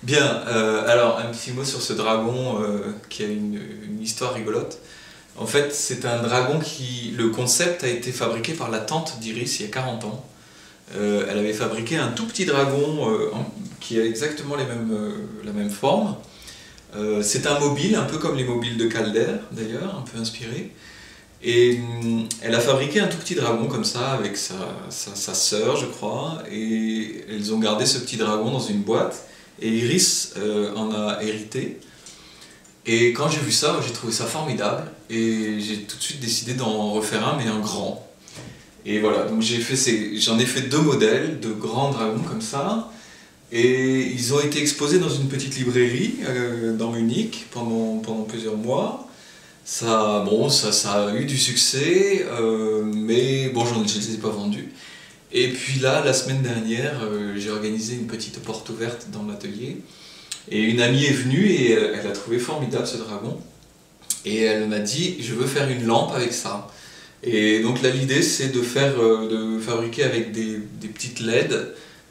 Bien, alors un petit mot sur ce dragon qui a une histoire rigolote. En fait, c'est un dragon qui... Le concept a été fabriqué par la tante d'Iris il y a 40 ans. Elle avait fabriqué un tout petit dragon qui a exactement la même forme. C'est un mobile, un peu comme les mobiles de Calder d'ailleurs, un peu inspiré. Et elle a fabriqué un tout petit dragon comme ça avec sa sœur, je crois. Et elles ont gardé ce petit dragon dans une boîte. Et Iris en a hérité. Et quand j'ai vu ça, j'ai trouvé ça formidable. Et j'ai tout de suite décidé d'en refaire un, mais un grand. Et voilà, donc j'en ai fait 2 modèles de grands dragons comme ça. Et ils ont été exposés dans une petite librairie dans Munich pendant plusieurs mois. Ça a eu du succès, mais bon, je ne les ai pas vendus. Et puis là, la semaine dernière, j'ai organisé une petite porte ouverte dans l'atelier. Et une amie est venue et elle a trouvé formidable ce dragon. Et elle m'a dit, je veux faire une lampe avec ça. Et donc là, l'idée, c'est de fabriquer avec des petites LED,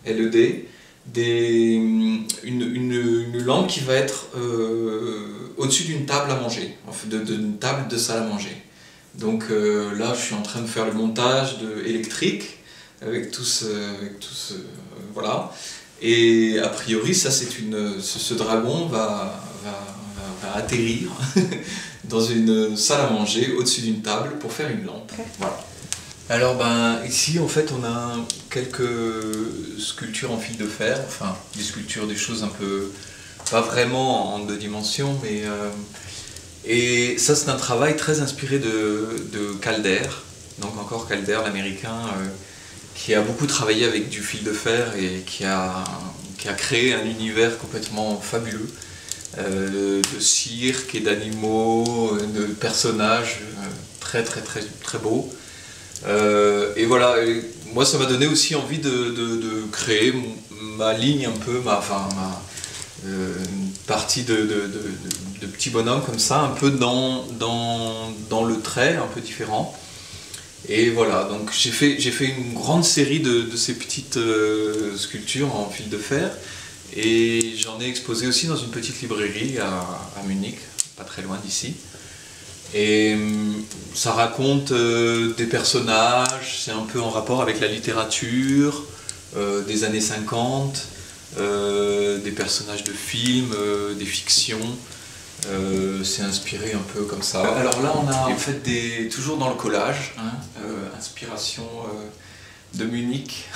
une lampe qui va être au-dessus d'une table à manger, d'une table de salle à manger. Donc là, je suis en train de faire le montage électrique avec voilà. Et a priori, ce dragon va atterrir dans une salle à manger au-dessus d'une table pour faire une lampe. Voilà. Alors ici en fait on a quelques sculptures en fil de fer, enfin des sculptures, des choses un peu, pas vraiment en 2 dimensions, mais et ça c'est un travail très inspiré de Calder, donc encore Calder l'américain, qui a beaucoup travaillé avec du fil de fer et qui a créé un univers complètement fabuleux de cirque et d'animaux, de personnages très beaux. Et voilà, moi ça m'a donné aussi envie de créer ma ligne un peu, une partie de petits bonhommes comme ça, un peu dans le trait, un peu différent. Et voilà, donc j'ai fait une grande série de ces petites sculptures en fil de fer. Et j'en ai exposé aussi dans une petite librairie à Munich, pas très loin d'ici. Et ça raconte des personnages, c'est un peu en rapport avec la littérature des années 50, des personnages de films, des fictions. C'est inspiré un peu comme ça. Alors là on a en fait toujours dans le collage, hein, inspiration de Munich.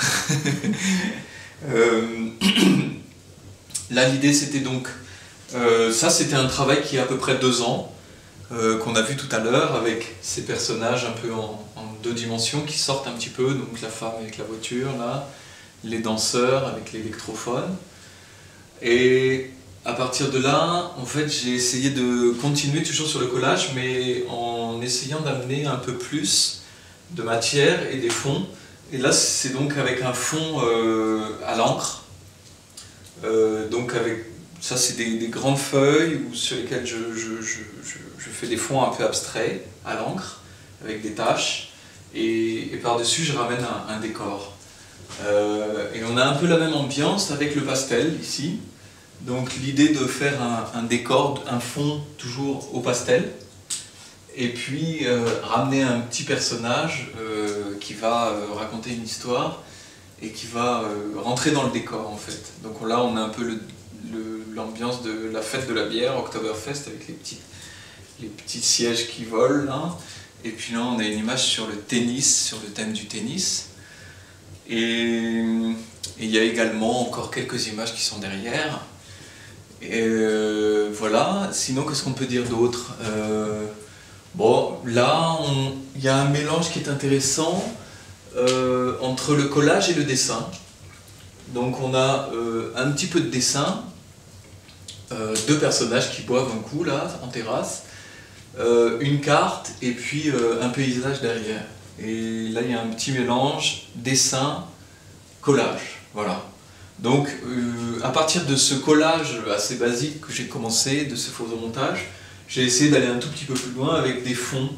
Là l'idée c'était donc, ça c'était un travail qui a à peu près 2 ans, qu'on a vu tout à l'heure avec ces personnages un peu en 2 dimensions qui sortent un petit peu, donc la femme avec la voiture là, les danseurs avec l'électrophone. Et à partir de là, en fait, j'ai essayé de continuer toujours sur le collage, mais en essayant d'amener un peu plus de matière et des fonds. Et là, c'est donc avec un fond à l'encre. Donc ça, c'est des grandes feuilles sur lesquelles je fais des fonds un peu abstraits à l'encre, avec des taches. Et par-dessus, je ramène un décor. Et on a un peu la même ambiance avec le pastel ici. Donc l'idée de faire un décor, un fond toujours au pastel, et puis ramener un petit personnage qui va raconter une histoire et qui va rentrer dans le décor en fait. Donc là on a un peu l'ambiance de la fête de la bière, Oktoberfest, avec les petits sièges qui volent là. Et puis là on a une image sur le tennis, sur le thème du tennis. Et il y a également encore quelques images qui sont derrière. Et voilà, sinon qu'est-ce qu'on peut dire d'autre? Bon, là, il y a un mélange qui est intéressant entre le collage et le dessin. Donc on a un petit peu de dessin, 2 personnages qui boivent un coup là, en terrasse, une carte et puis un paysage derrière. Et là il y a un petit mélange dessin, collage, voilà. Donc à partir de ce collage assez basique que j'ai commencé, de ce photomontage, j'ai essayé d'aller un tout petit peu plus loin avec des fonds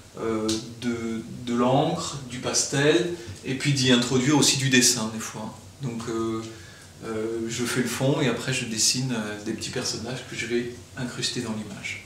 de l'encre, du pastel, et puis d'y introduire aussi du dessin des fois. Donc je fais le fond et après je dessine des petits personnages que je vais incruster dans l'image.